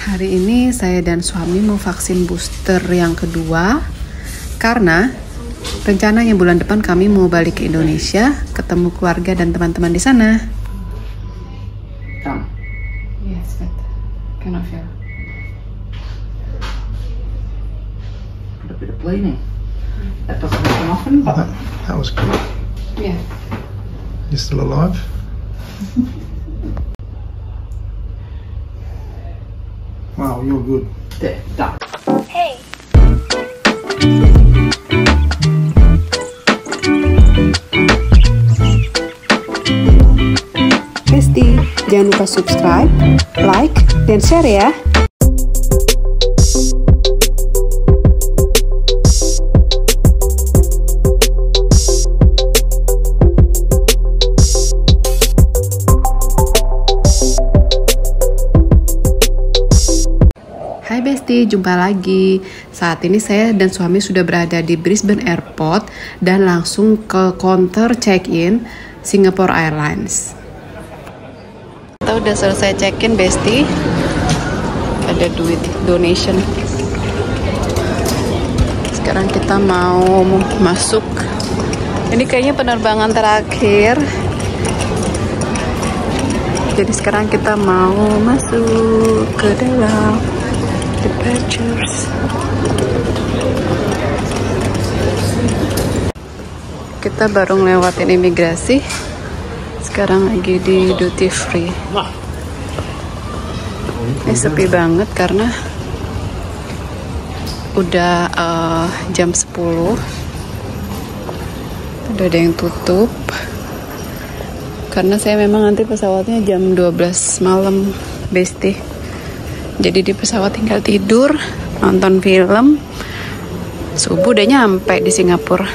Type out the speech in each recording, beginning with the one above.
Hari ini saya dan suami mau vaksin booster yang kedua karena rencananya bulan depan kami mau balik ke Indonesia, ketemu keluarga dan teman-teman di sana. Come. Yes, better. Kind of feel. Got a bit of bleeding. That doesn't happen often, Oh, but that was good. Yeah. You're still alive? Wow, you're good. there, done. Hey. Besti, jangan lupa subscribe, like, dan share ya. Hai Besti, jumpa lagi. Saat ini saya dan suami sudah berada di Brisbane Airport dan langsung ke counter check-in Singapore Airlines. Kita udah selesai check-in Besti. Ada duit donation. Sekarang kita mau masuk. Ini kayaknya penerbangan terakhir. Jadi sekarang kita mau masuk ke dalam departures. Kita baru ngelewatin imigrasi. Sekarang lagi di duty free. Ini sepi banget karena udah jam 10. Udah ada yang tutup. Karena saya memang nanti pesawatnya jam 12 malam, Besti. Jadi di pesawat tinggal tidur, nonton film, subuh udah nyampe di Singapura.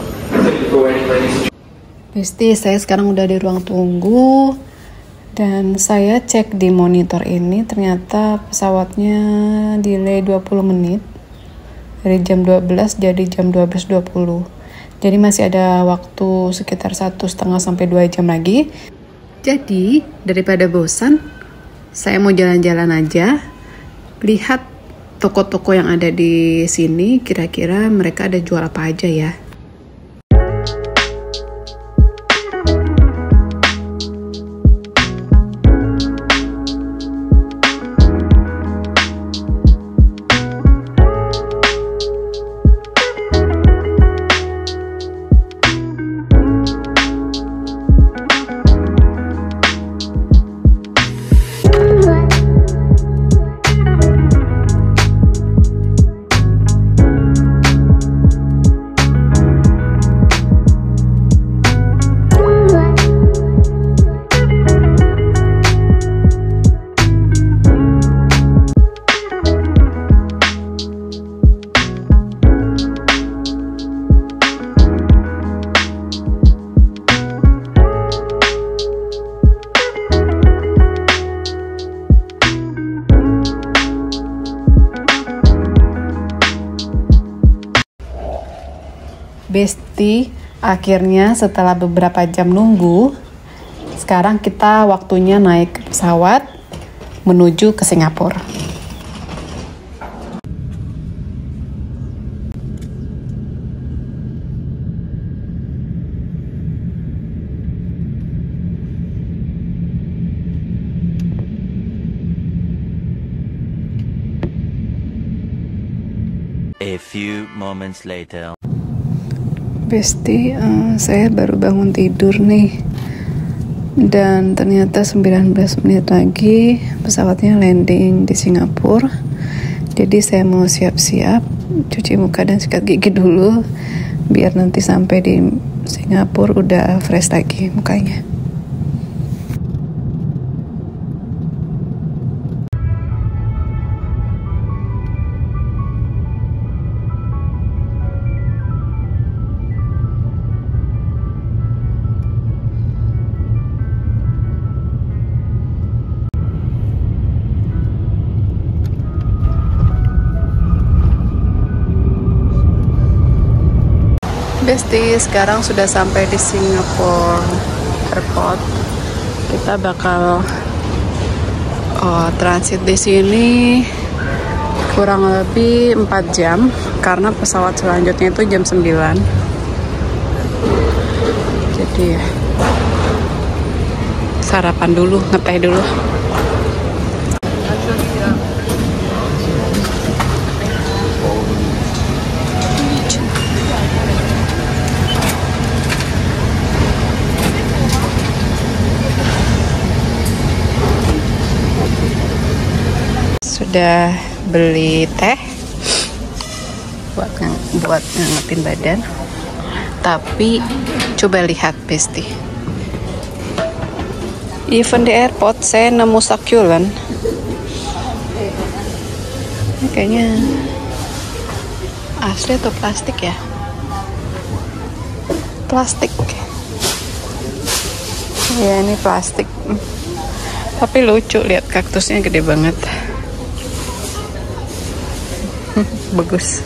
Besti, saya sekarang udah di ruang tunggu dan saya cek di monitor ini ternyata pesawatnya delay 20 menit dari jam 12 jadi jam 12.20. Jadi masih ada waktu sekitar 1,5 sampai 2 jam lagi. Jadi daripada bosan, saya mau jalan-jalan aja, lihat toko-toko yang ada di sini, kira-kira mereka ada jual apa aja ya. Besti, akhirnya setelah beberapa jam nunggu, sekarang kita waktunya naik pesawat menuju ke Singapura. A few moments later. Besti, saya baru bangun tidur nih. Dan ternyata 19 menit lagi pesawatnya landing di Singapura. Jadi saya mau siap-siap, cuci muka dan sikat gigi dulu, biar nanti sampai di Singapura udah fresh lagi mukanya. Besti, sekarang sudah sampai di Singapore Airport. Kita bakal transit di sini kurang lebih 4 jam karena pesawat selanjutnya itu jam 9. Jadi ya sarapan dulu, ngeteh dulu. Sudah beli teh buat ngangetin badan. Tapi coba lihat Besti, even di airport saya nemu succulent. Ini kayaknya asli atau plastik ya? Plastik ya, ini plastik. Tapi lucu, lihat kaktusnya gede banget. Bagus.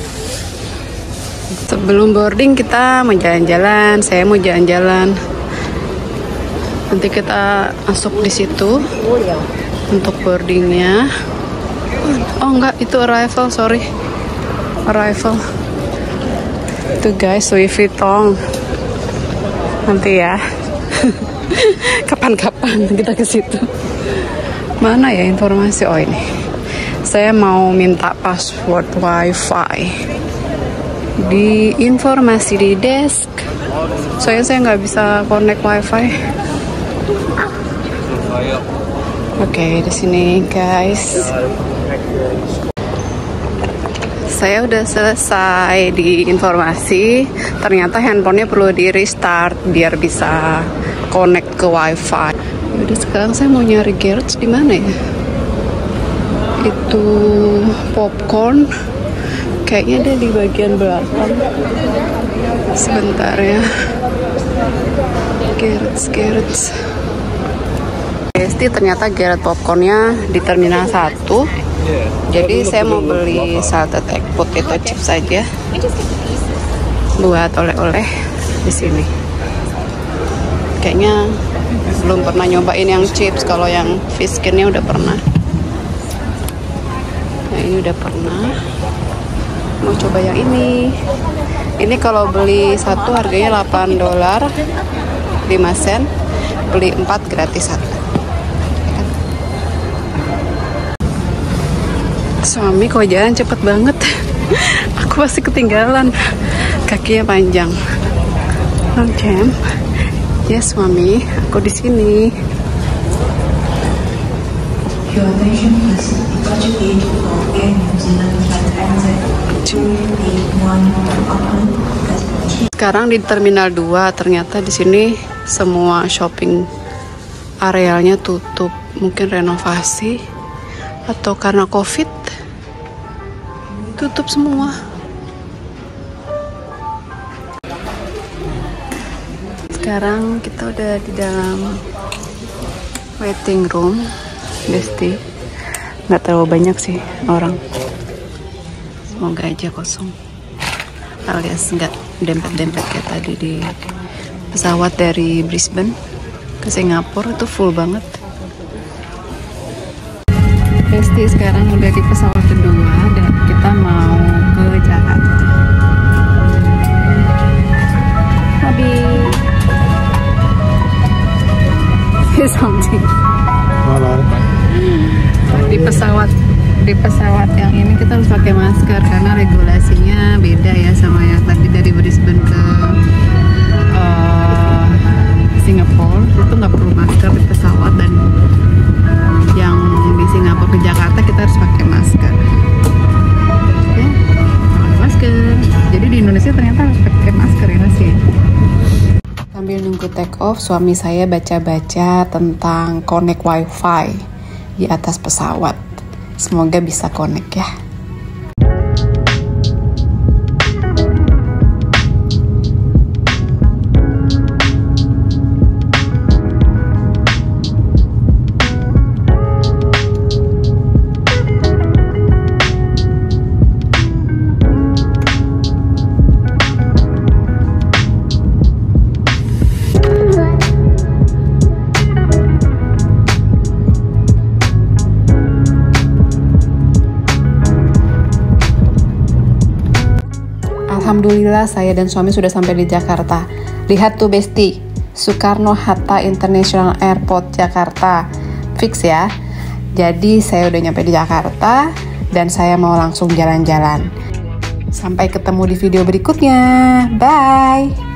Sebelum boarding kita mau jalan-jalan. Saya mau jalan-jalan. Nanti kita masuk di situ untuk boardingnya. Oh enggak, itu arrival, sorry. Arrival. Itu guys, Louis Vuitton. Nanti ya. Kapan-kapan kita ke situ. Mana ya informasi? Oh ini. Saya mau minta password wifi di informasi di desk. Soalnya saya nggak bisa connect wifi. Oke, di sini guys. Saya udah selesai di informasi. Ternyata handphonenya perlu di restart biar bisa connect ke wifi. Udah, sekarang saya mau nyari Gerrits di mana ya? Itu popcorn kayaknya dia di bagian belakang. Sebentar ya. Gerrits. Besti, ternyata Gerrits popcornnya di terminal 1. Jadi saya mau beli salted egg potato chips saja buat oleh-oleh di sini. Kayaknya belum pernah nyobain yang chips. Kalau yang fish skinnya udah pernah. Ini udah pernah. Mau coba yang ini. Ini kalau beli satu harganya $8.05. Beli 4 gratis 1. Suami kok jalan cepet banget. Aku pasti ketinggalan. Kakinya panjang. Jam. Ya suami, aku di sini. Your attention please. Departure gate for Air New Zealand flight NZ281 Sekarang di Terminal 2, ternyata di sini semua shopping arealnya tutup. Mungkin renovasi atau karena COVID tutup semua. Sekarang kita udah di dalam waiting room, Besti. Nggak terlalu banyak sih orang. Semoga aja kosong. Alias nggak dempet-dempet kayak tadi di pesawat dari Brisbane ke Singapura, itu full banget. Besti, sekarang udah di pesawat kedua dan kita mau ke Jakarta. Something. Di pesawat yang ini kita harus pakai masker karena regulasinya beda ya sama yang tadi dari Brisbane ke Singapura. Itu nggak perlu masker di pesawat, dan yang di Singapura ke Jakarta kita harus pakai masker. Ya, pakai masker. Jadi di Indonesia ternyata harus pakai masker ya sih. Sambil nunggu take off, suami saya baca-baca tentang connect wifi di atas pesawat. Semoga bisa connect ya. Alhamdulillah saya dan suami sudah sampai di Jakarta. Lihat tuh Besti, Soekarno-Hatta International Airport Jakarta. Fix ya. Jadi saya udah nyampe di Jakarta dan saya mau langsung jalan-jalan. Sampai ketemu di video berikutnya. Bye.